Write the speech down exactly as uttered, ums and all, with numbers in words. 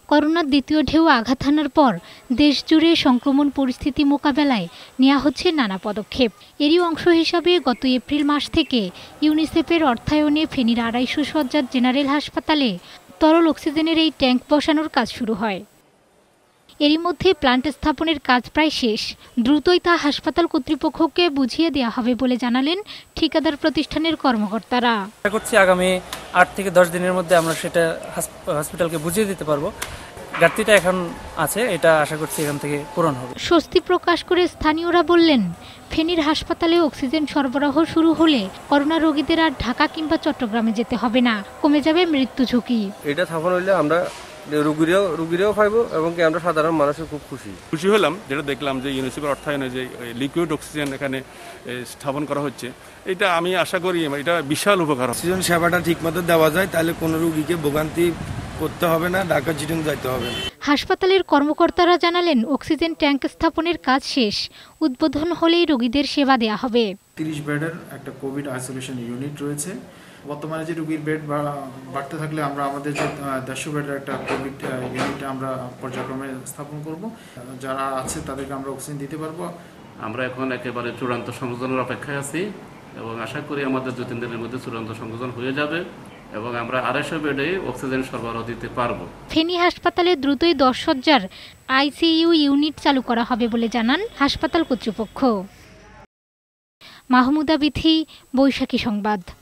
করোনার দ্বিতীয় ঢেউ আঘাত হানার পর দেশজুড়ে সংক্রমণ পরিস্থিতি মোকাবেলায় নেওয়া হচ্ছে নানা পদক্ষেপ। এরই অংশ হিসাবে গত এপ্রিল মাস থেকে ইউনিসেফের অর্থায়নে ফেনীর আড়াইশো শয্যার জেনারেল হাসপাতালে তরল অক্সিজেনের এই ট্যাঙ্ক বসানোর কাজ শুরু হয়। এরই মধ্যে প্লান্ট স্থাপনের কাজ প্রায় শেষ। দ্রুতই তা হাসপাতাল কর্তৃপক্ষকে বুঝিয়ে দেওয়া হবে বলে জানালেন ঠিকাদার প্রতিষ্ঠানের কর্মকর্তারা। আশা করছি আগামী আট থেকে দশ দিনের মধ্যে আমরা সেটা হসপিটালকে বুঝিয়ে দিতে পারবো। ঘাটতিটা এখন আছে, এটা আশা করছি এখান থেকে পূরণ হবে। স্বস্তি প্রকাশ করে স্থানীয়রা বললেন, ফেনীর হাসপাতালে অক্সিজেন সরবরাহ শুরু হলে করোনা রোগীদের আর ঢাকা কিংবা চট্টগ্রামে যেতে হবে না, কমে যাবে মৃত্যু ঝুঁকি। এটা স্থাপন হইলে আমরা রোগীরাও রোগীরাও পাইবো এবং কি আমরা সাধারণ মানুষও খুব খুশি খুশি হলাম যেটা দেখলাম যে ইউনিসেফের অর্থায়নে যে লিকুইড অক্সিজেন এখানে স্থাপন করা হচ্ছে। এটা আমি আশা করি এটা বিশাল উপকার। অক্সিজেন সেবাটা ঠিকমতো দেওয়া যায় তাহলে কোনো রোগীকে ভোগান্তি করতে হবে না, ঢাকা চিটাগাং যাইতে হবে না। হাসপাতালের কর্মকর্তারা জানালেন, অক্সিজেন ট্যাঙ্ক স্থাপনের কাজ শেষ, উদ্বোধন হলেই রোগীদের সেবা দেওয়া হবে। তিরিশ বেডের একটা কোভিড আইসোলেশন ইউনিট রয়েছে। বর্তমানে যে রোগীর বেড বাড়তে থাকলে আমরা আমাদের যে দেড়শো বেডের একটা কোভিড ইউনিট আমরা পর্যায়ক্রমে স্থাপন করব। যারা আছে তাদেরকে আমরা অক্সিজেন দিতে পারবো। আমরা এখন একেবারে চূড়ান্ত সংযোজনের অপেক্ষায় আছি এবং আশা করি আমাদের দু তিন দিনের মধ্যে চূড়ান্ত সংযোজন হয়ে যাবে এবং আমরা আড়াইশো বেডে অক্সিজেন সরবরাহ দিতে পারবো। ফেনী হাসপাতালে দ্রুতই দশ শয্যার আইসিইউ ইউনিট চালু করা হবে বলে জানান হাসপাতাল কর্তৃপক্ষ। মাহমুদা বিথি, বৈশাখী সংবাদ।